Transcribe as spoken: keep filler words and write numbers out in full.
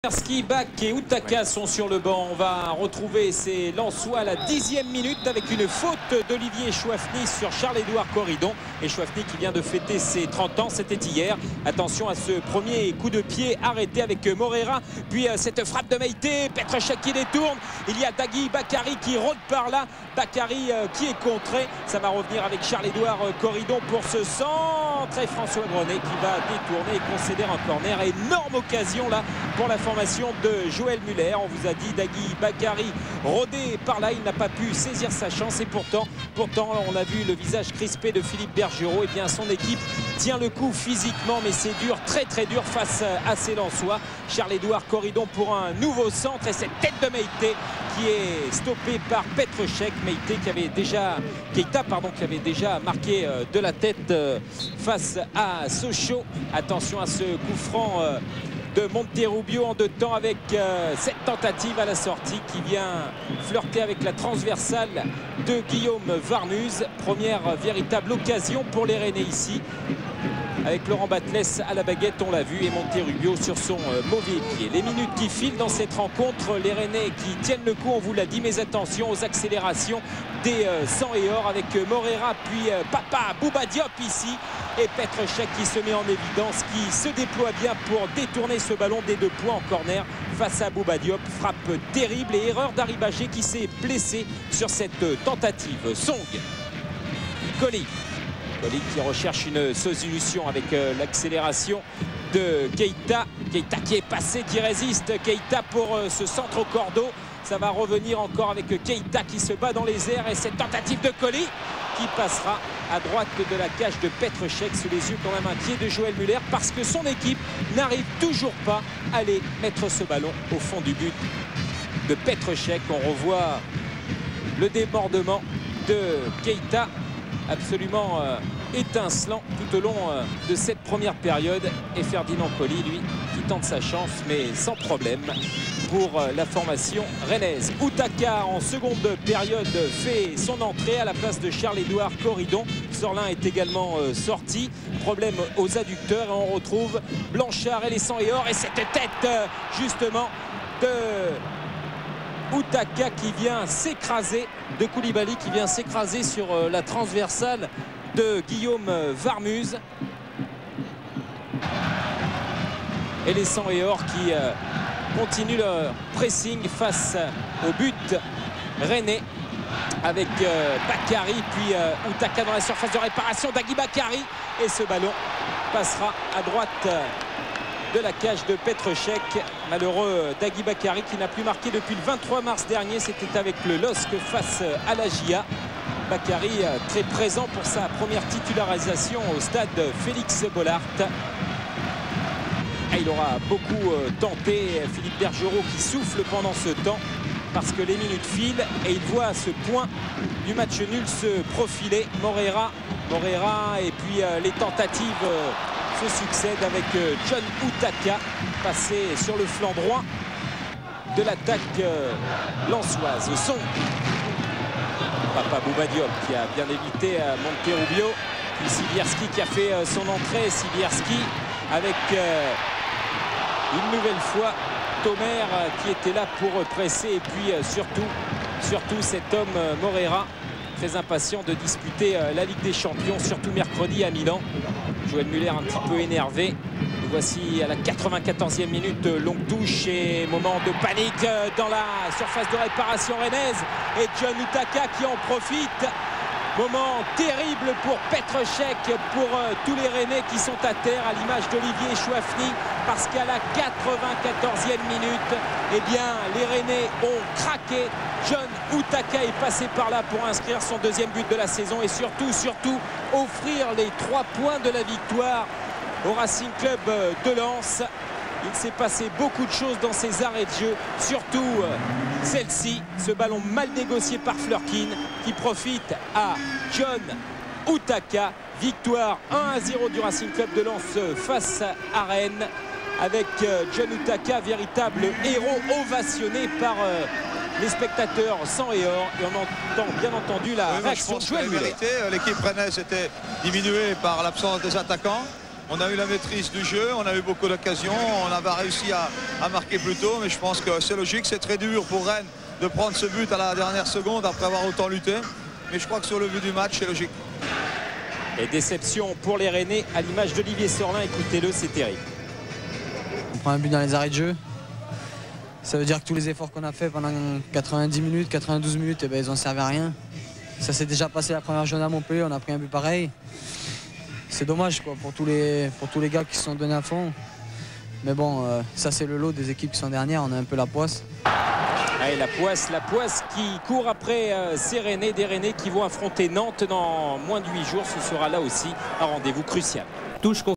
Ski, Bach et Outaka sont sur le banc. On va retrouver ces Lensois à la dixième minute avec une faute d'Olivier Chouafny sur Charles-Édouard Corridon. Et Chouafny qui vient de fêter ses trente ans, c'était hier. Attention à ce premier coup de pied arrêté avec Moreira. Puis cette frappe de Meïté, Petrechek qui détourne. Il y a Dagui Bakary qui rôde par là. Bakary qui est contré. Ça va revenir avec Charles-Édouard Corridon pour ce centre. Et François Grenet qui va détourner et concéder un corner. Énorme occasion là pour la formation de Joël Muller. On vous a dit Dagui Bakary rodé par là, il n'a pas pu saisir sa chance et pourtant, pourtant on a vu le visage crispé de Philippe Bergerot. Et bien son équipe tient le coup physiquement, mais c'est dur, très très dur face à ces Lensois. Charles-Édouard Corridon pour un nouveau centre et cette tête de Meïté qui est stoppée par Petrechek. Meïté qui avait déjà Keita pardon qui avait déjà marqué de la tête face à Sochaux. Attention à ce coup franc de Monterrubio en deux temps avec euh, cette tentative à la sortie qui vient flirter avec la transversale de Guillaume Varmuz. Première véritable occasion pour les Rennais ici avec Laurent Batles à la baguette, on l'a vu, et Monterrubio sur son euh, mauvais pied. Les minutes qui filent dans cette rencontre, les Rennais qui tiennent le coup, on vous l'a dit, mais attention aux accélérations des euh, sang et or avec euh, Moreira puis euh, Papa Bouba Diop ici et Petrechek qui se met en évidence, qui se déploie bien pour détourner ce ballon des deux points en corner face à Bouba Diop. Frappe terrible et erreur d'Aribagé qui s'est blessé sur cette euh, tentative. Song, Colli. Colli qui recherche une solution avec euh, l'accélération de Keita. Keita qui est passé, qui résiste. Keita pour euh, ce centre au cordeau. Ça va revenir encore avec Keita qui se bat dans les airs et cette tentative de Colli qui passera à droite de la cage de Petrechek, sous les yeux quand même inquiets de Joël Muller parce que son équipe n'arrive toujours pas à aller mettre ce ballon au fond du but de Petrechek. On revoit le débordement de Keita, absolument euh, étincelant tout au long euh, de cette première période. Et Ferdinand Colli, lui, qui tente sa chance, mais sans problème pour euh, la formation rennaise. Outaka, en seconde période, fait son entrée à la place de Charles-Édouard Corridon. Sorlin est également euh, sorti. Problème aux adducteurs. Et on retrouve Blanchard et les sang et or. Et cette tête, euh, justement, de Outaka qui vient s'écraser, de Koulibaly qui vient s'écraser sur euh, la transversale de Guillaume Varmuz. Et les sang et or qui euh, continuent leur pressing face au but rennais avec euh, Bakary puis euh, Outaka dans la surface de réparation. Dagui Bakary et ce ballon passera à droite euh, de la cage de Petrechek. Malheureux Dagui Bakary qui n'a plus marqué depuis le vingt-trois mars dernier. C'était avec le L O S C face à la J A. Bakary très présent pour sa première titularisation au stade Félix Bollaert. Il aura beaucoup tenté. Philippe Bergerot qui souffle pendant ce temps parce que les minutes filent et il voit ce point du match nul se profiler. Moreira, Moreira et puis les tentatives se succèdent avec John Outaka passé sur le flanc droit de l'attaque lensoise. Son Papa Bouba Diop qui a bien évité Monterrubio. Puis Sibierski qui a fait son entrée. Sibierski avec euh, une nouvelle fois Tomer qui était là pour presser. Et puis euh, surtout, surtout cet homme euh, Moreira, très impatient de disputer euh, la Ligue des Champions, surtout mercredi à Milan. Joël Muller un petit peu énervé. Nous voici à la quatre-vingt-quatorzième minute, longue touche et moment de panique dans la surface de réparation rennaise. Et John Outaka qui en profite. Moment terrible pour Petrechek, pour euh, tous les Rennais qui sont à terre, à l'image d'Olivier Chouafny, parce qu'à la quatre-vingt-quatorzième minute, eh bien, les Rennais ont craqué. John Outaka est passé par là pour inscrire son deuxième but de la saison et surtout, surtout, offrir les trois points de la victoire au Racing Club de Lens. Il s'est passé beaucoup de choses dans ces arrêts de jeu, surtout euh, celle-ci, ce ballon mal négocié par Fleurkin qui profite à John Outaka. Victoire un à zéro du Racing Club de Lens face à Rennes avec euh, John Outaka, véritable héros ovationné par euh, les spectateurs sang et or. Et on entend bien entendu la oui, réaction de Joël Muller. L'équipe rennaise était diminuée par l'absence des attaquants. On a eu la maîtrise du jeu, on a eu beaucoup d'occasions, on avait réussi à, à marquer plus tôt, mais je pense que c'est logique, c'est très dur pour Rennes de prendre ce but à la dernière seconde après avoir autant lutté. Mais je crois que sur le but du match, c'est logique. Et déception pour les Rennais à l'image d'Olivier Sorlin, écoutez-le, c'est terrible. On prend un but dans les arrêts de jeu. Ça veut dire que tous les efforts qu'on a fait pendant quatre-vingt-dix minutes, quatre-vingt-douze minutes, eh ben, ils n'ont servi à rien. Ça s'est déjà passé la première journée à Montpellier, on a pris un but pareil. C'est dommage quoi, pour, tous les, pour tous les gars qui se sont donnés à fond. Mais bon, euh, ça c'est le lot des équipes qui sont dernières, on a un peu la poisse. Allez, la poisse, la poisse qui court après euh, ces Rennais, des Rennais qui vont affronter Nantes dans moins de huit jours. Ce sera là aussi un rendez-vous crucial. Touche